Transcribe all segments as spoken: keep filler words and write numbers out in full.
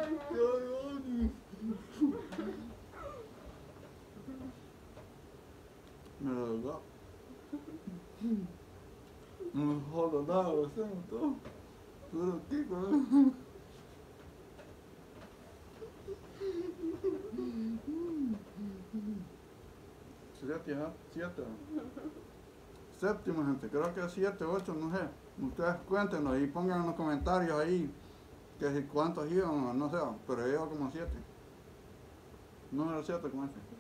Me lo da. No me jodo nada, lo hacemos todo. Puro tico, ¿eh? Siete, ¿eh? Siete. Séptimo, gente, creo que es siete, ocho, no sé. Ustedes cuéntenos y pongan en los comentarios ahí que si cuántos iban, no sé, pero yo iba como siete. Número siete, como este.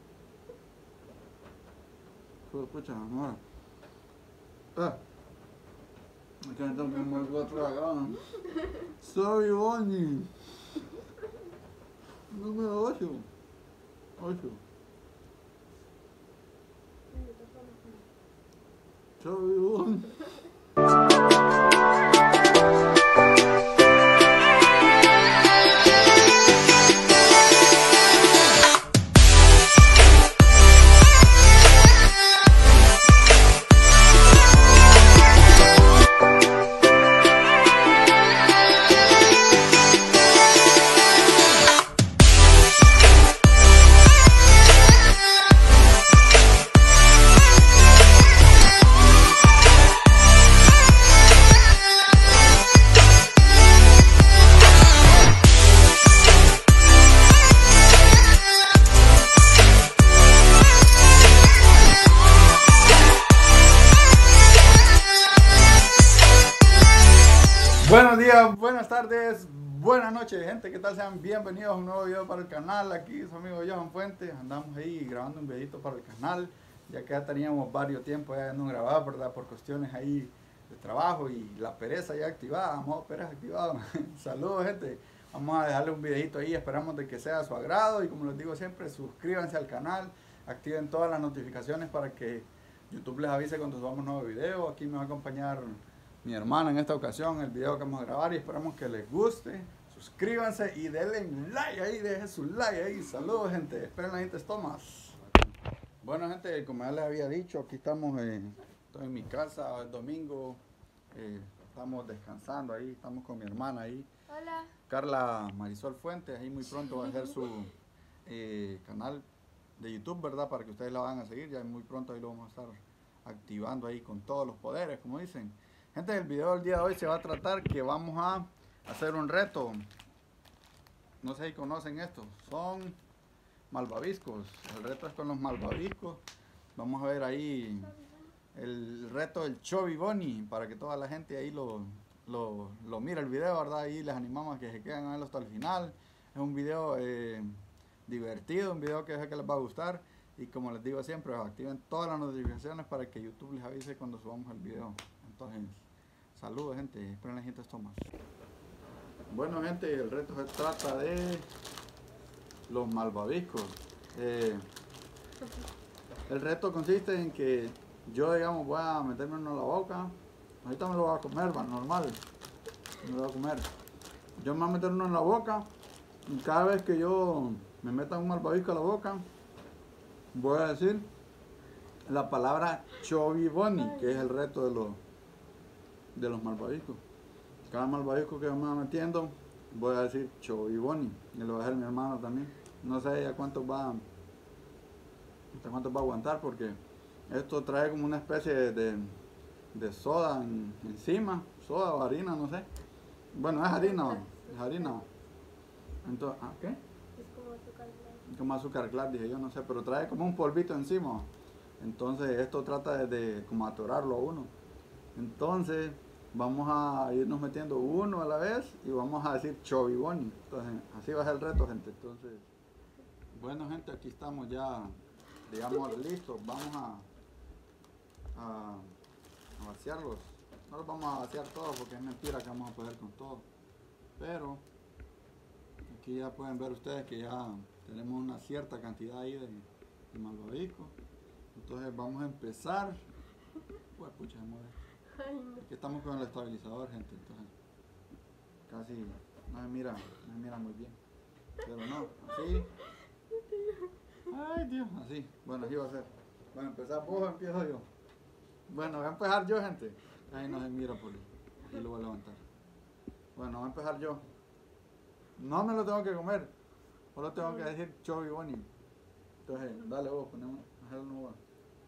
Pues, pucha, no. Ah. Es que tengo que mover otra acá. Sorry, Bonnie. Número ocho. ocho. Sorry, Bonnie. Buenos días, buenas tardes, buenas noches, gente. ¿Qué tal? Sean bienvenidos a un nuevo video para el canal. Aquí su amigo Johan Fuentes. Andamos ahí grabando un videito para el canal, ya que ya teníamos varios tiempos ya no grabar, ¿verdad? Por cuestiones ahí de trabajo y la pereza ya activada, modo pereza activado. Saludos, gente. Vamos a dejarle un videito ahí, esperamos de que sea de su agrado. Y como les digo siempre, suscríbanse al canal, activen todas las notificaciones para que YouTube les avise cuando subamos nuevo video. Aquí me va a acompañar mi hermana en esta ocasión, el video que vamos a grabar, y esperamos que les guste. Suscríbanse y denle un like ahí, dejen su like ahí. Saludos, gente, esperen las gente tomas. Bueno, gente, como ya les había dicho, aquí estamos en, estoy en mi casa, es domingo, eh, estamos descansando ahí, estamos con mi hermana ahí. Hola. Carla Marisol Fuentes, ahí muy pronto va a hacer su eh, canal de YouTube, ¿verdad? Para que ustedes la van a seguir, ya muy pronto ahí lo vamos a estar activando ahí con todos los poderes, como dicen. Gente, el video del día de hoy se va a tratar que vamos a hacer un reto. No sé si conocen esto, son malvaviscos. El reto es con los malvaviscos. Vamos a ver ahí el reto del Chubby Bunny, para que toda la gente ahí lo, lo, lo mire el video, ¿verdad? Ahí les animamos a que se queden a verlo hasta el final. Es un video eh, divertido, un video que sé que les va a gustar. Y como les digo siempre, activen todas las notificaciones para que YouTube les avise cuando subamos el video. Entonces, saludos, gente, esperen las gente tomas. Bueno, gente, el reto se trata de los malvaviscos. Eh, el reto consiste en que yo, digamos, voy a meterme uno en la boca. Ahorita me lo voy a comer, va, normal. Me lo voy a comer. Yo me voy a meter uno en la boca y cada vez que yo me meta un malvavisco a la boca, voy a decir la palabra Chubby Bunny, que es el reto de los de los malvaviscos. Cada malvavisco que me va metiendo, voy a decir Chubby Bunny, y lo va a hacer mi hermano también. No sé a cuánto va hasta cuánto va a aguantar, porque esto trae como una especie de, de, de soda en, encima, soda o harina, no sé. Bueno, es harina, es harina. Entonces, ¿ah, qué? Es como azúcar glass. Como azúcar glass, dije yo, no sé, pero trae como un polvito encima. Entonces esto trata de, de como atorarlo a uno. Entonces vamos a irnos metiendo uno a la vez y vamos a decir Chubby Bunny. Entonces así va a ser el reto, gente. Entonces, bueno, gente, aquí estamos ya, digamos, listos. Vamos a, a, a vaciarlos. No los vamos a vaciar todos porque es mentira que vamos a poder con todo. Pero aquí ya pueden ver ustedes que ya tenemos una cierta cantidad ahí de, de malvavisco. Entonces vamos a empezar. Pues pucha, se mueve. Ay, no. Aquí estamos con el estabilizador, gente, entonces casi no se mira, no se mira muy bien. Pero no, así. Ay, Dios, así. Bueno, así va a ser. Bueno, empezar vos o empiezo yo. Bueno, voy a empezar yo, gente. Ahí no se mira por ahí. Aquí lo voy a levantar. Bueno, voy a empezar yo. No me lo tengo que comer. Solo tengo que decir Chubby Bunny. Entonces, dale vos, ponemos. Hacerlo vos.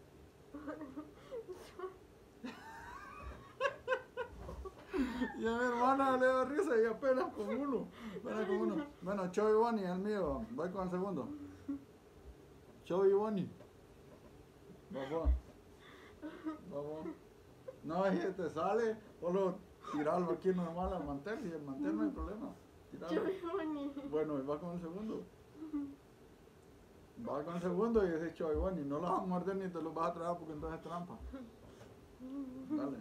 Y a mi hermana le da risa y apenas con uno. Apenas con uno. Bueno, Chubby Bunny es el mío. Voy con el segundo. Chubby Bunny. Vamos. Vamos. No, es que te sale, solo tirarlo aquí normal al mantel y el mantel no hay problema. Tirarlo. Bueno, y va con el segundo. Va con el segundo y dice Chubby Bunny. No lo vas a morder ni te lo vas a traer porque entonces es trampa. Dale.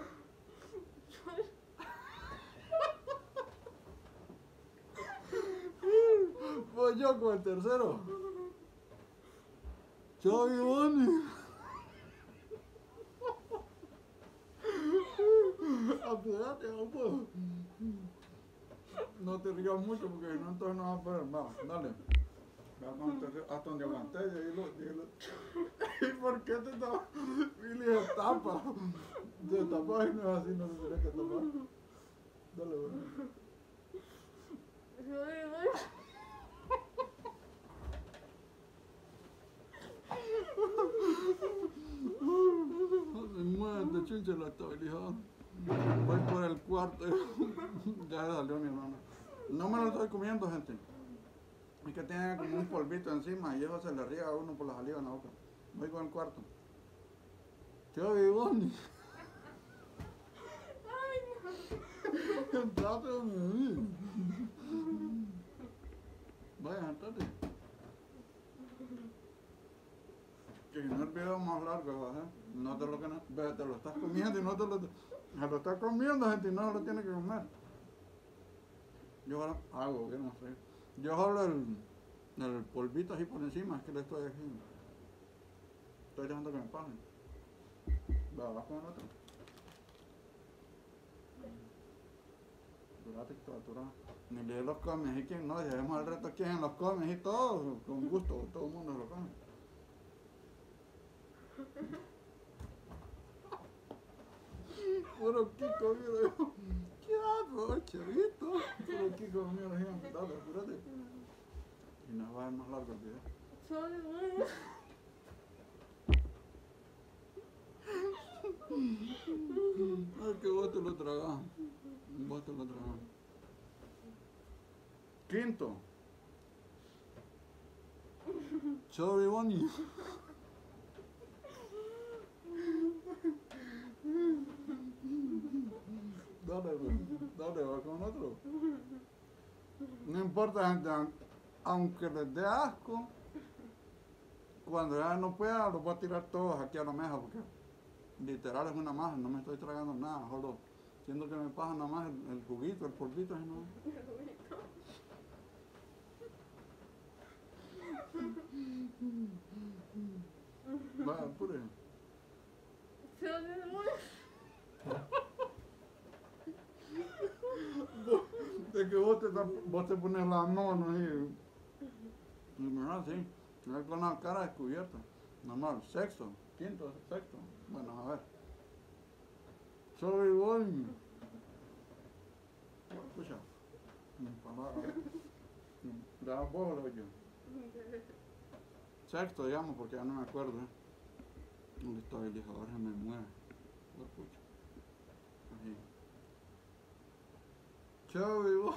Voy yo con el tercero. Chubby Bunny. Apúrate, no puedo. No te rías mucho porque si no entonces no vas a poder más. Dale. Hasta donde aguanté, dilo, dilo. ¿Y por qué te tapas? Billy se tapa. Se tapa y no es así, no se tiene que tapar. Dale, bueno. Muévete, chinche la estabilidad. Voy por el cuarto. Ya se salió mi hermana. No me lo estoy comiendo, gente. Es que tiene como un polvito encima y eso se le riega a uno por la saliva en la boca. Voy con el cuarto. Chubby Bunny. Entrate donde mí. Vaya, entrate. Que no el video más largo, ¿eh? No te lo que no, te lo estás comiendo y no te lo, se lo estás comiendo, gente, y no se lo tiene que comer. Yo ahora hago, que no sé. Yo jalo el, el polvito así por encima, es que le estoy haciendo. Estoy dejando que me pasen. Va, vas con el otro. Durate, toda aturada. Ni le los comes, y quién no, dejemos el resto quién los comes y todo, con gusto, todo el mundo lo come. Puro Kiko, mira yo. ¿Qué hago, chavito? Puro Kiko, mira, dale, apúrate. Y nos va a ver más largo el video. Ay, que vos te lo tragas. Vos te lo tragas. Quinto. Chubby Bunny. Dale, dale, va con otro. No importa, gente, aunque les dé asco, cuando ya no pueda, los voy a tirar todos aquí a la mesa, porque literal es una maja, no me estoy tragando nada, solo siento que me pasa nada más el, el juguito, el polvito, así no. Vaya, apure. De que vos te, vos te pones las manos y, y mira así, con la cara descubierta. Normal, sexto, quinto, sexto. Bueno, a ver. Chubby Bunny. Escucha. ¿La vos o lo yo? Sexto, digamos, porque ya no me acuerdo. ¿eh? El estabilizador se me mueve. Lo escucho. Así. Chubby Bunny.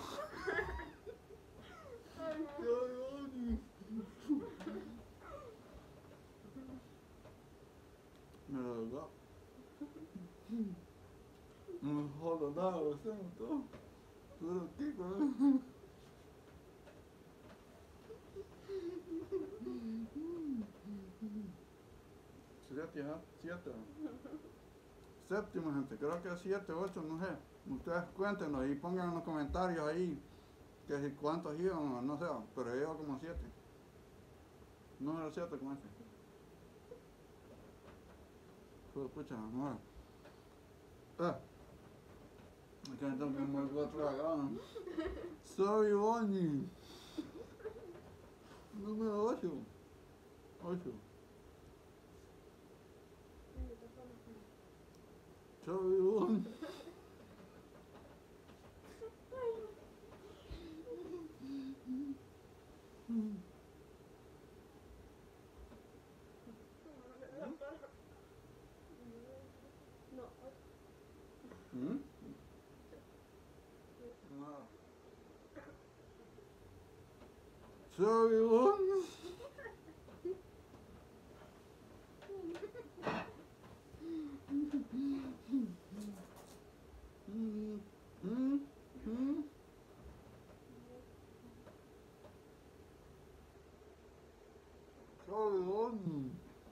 Chubby Bunny. Me lo da. No me jodo nada, lo hacemos todo. Todo Kiko, ¿eh? Siete, ¿eh? Siete. Séptimo, gente, creo que es siete, ocho, no sé. Ustedes cuéntenos y pongan en los comentarios ahí que si cuántos iban, no sé, pero yo iba como siete. Número siete, ¿cómo es? Pues, pucha, vamos a ver. Ah. Acá tengo que me voy a tragar. Chubby Bunny. Número ocho. ocho. Chubby Bunny. Soy un... Mm, mm, mm. Soy un...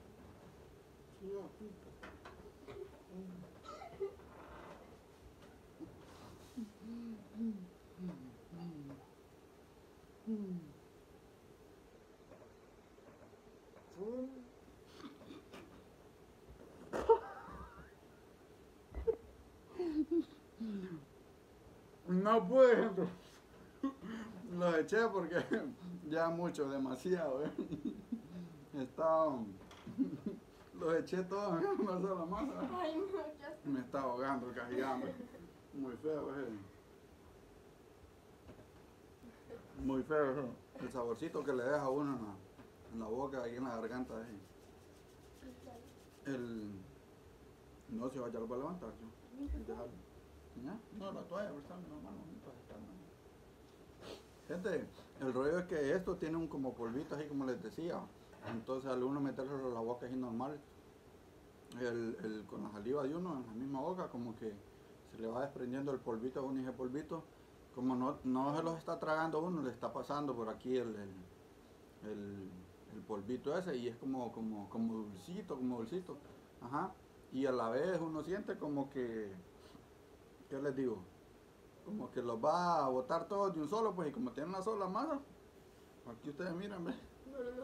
No pude, gente. Los eché porque ya mucho, demasiado, ¿eh? Estaban... Los eché todos en una sola masa. Ay, no, ya está. Me está ahogando, cajillando. Muy feo, ¿eh? Muy feo, ¿eh? El saborcito que le deja a uno en la, en la boca y en la garganta, ¿eh? El... No, si va, ya lo va a levantar, yo. Dejarlo. ¿Ya? No, la toalla, pero está normal, no, está normal. Gente, el rollo es que esto tiene un como polvito, así como les decía. Entonces al uno metérselo en la boca así normal, el, el, con la saliva de uno en la misma boca, como que se le va desprendiendo el polvito a uno y ese polvito, como no, no se los está tragando uno, le está pasando por aquí el, el, el, el polvito ese y es como, como, como dulcito, como dulcito. Ajá. Y a la vez uno siente como que, ¿qué les digo? Como que los va a botar todos de un solo, pues, y como tiene una sola masa, aquí ustedes miran, ¿ves? No, no, no,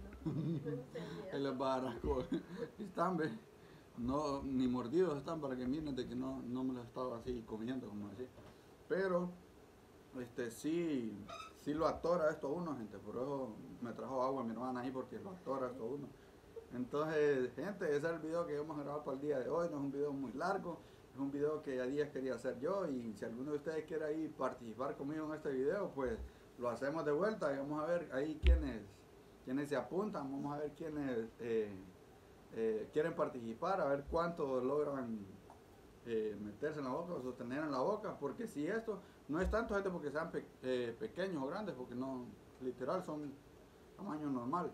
no. Él les va a dar asco. Están, ¿ves? No, ni mordidos están para que miren de que no, no me los estaba así comiendo, como así. Pero, este, sí, sí lo atora esto uno, gente, por eso me trajo agua mi hermana ahí, porque lo atora esto uno. Entonces, gente, ese es el video que vamos a grabar para el día de hoy. No es un video muy largo, es un video que a días quería hacer yo. Y si alguno de ustedes quiere ahí participar conmigo en este video, pues lo hacemos de vuelta. Y vamos a ver ahí quiénes, quiénes se apuntan. Vamos a ver quiénes eh, eh, quieren participar, a ver cuánto logran eh, meterse en la boca o sostener en la boca. Porque si esto no es tanto, gente, porque sean pe eh, pequeños o grandes, porque no, literal, son tamaño normal.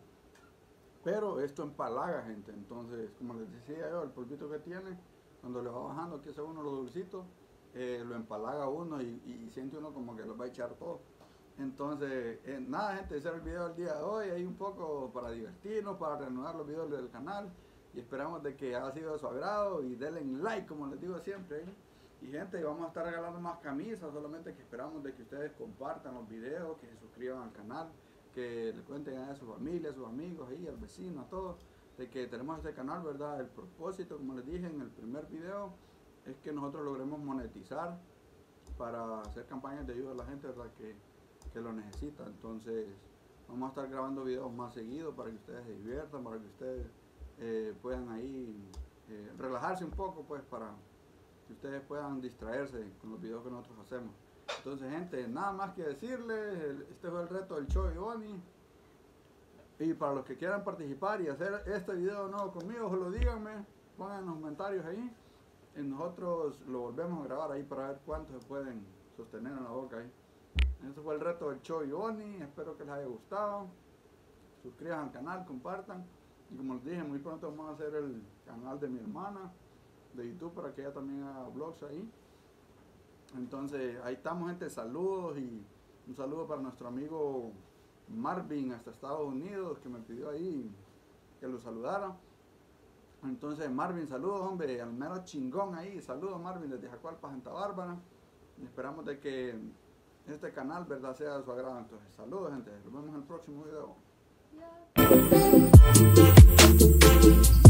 Pero esto empalaga, gente. Entonces, como les decía yo, el polvito que tiene, cuando le va bajando, aquí hace uno lo dulcito, eh, lo empalaga uno y, y siente uno como que lo va a echar todo. Entonces, eh, nada, gente, ese era el video del día de hoy. Ahí un poco para divertirnos, para reanudar los videos del canal. Y esperamos de que haya sido de su agrado y denle like, como les digo siempre. ¿eh? Y gente, vamos a estar regalando más camisas, solamente que esperamos de que ustedes compartan los videos, que se suscriban al canal, que le cuenten a su familia, a sus amigos, ahí, al vecino, a todos, de que tenemos este canal, ¿verdad? El propósito, como les dije en el primer video, es que nosotros logremos monetizar para hacer campañas de ayuda a la gente, ¿verdad? Que, que lo necesita. Entonces, vamos a estar grabando videos más seguidos para que ustedes se diviertan, para que ustedes eh, puedan ahí eh, relajarse un poco, pues, para que ustedes puedan distraerse con los videos que nosotros hacemos. Entonces, gente, nada más que decirles, este fue el reto del Cho y Bonnie. Y para los que quieran participar y hacer este video nuevo conmigo, solo díganme, pongan en los comentarios ahí. Y nosotros lo volvemos a grabar ahí para ver cuántos se pueden sostener en la boca ahí. Este fue el reto del Cho y Bonnie, espero que les haya gustado. Suscríbanse al canal, compartan. Y como les dije, muy pronto vamos a hacer el canal de mi hermana de YouTube para que ella también haga vlogs ahí. Entonces, ahí estamos, gente, saludos y un saludo para nuestro amigo Marvin hasta Estados Unidos, que me pidió ahí que lo saludara. Entonces, Marvin, saludos, hombre, al mero chingón ahí, saludos Marvin desde Jacualpa, Santa Bárbara. Y esperamos de que este canal, verdad, sea de su agrado. Entonces, saludos, gente, nos vemos en el próximo video. Ya.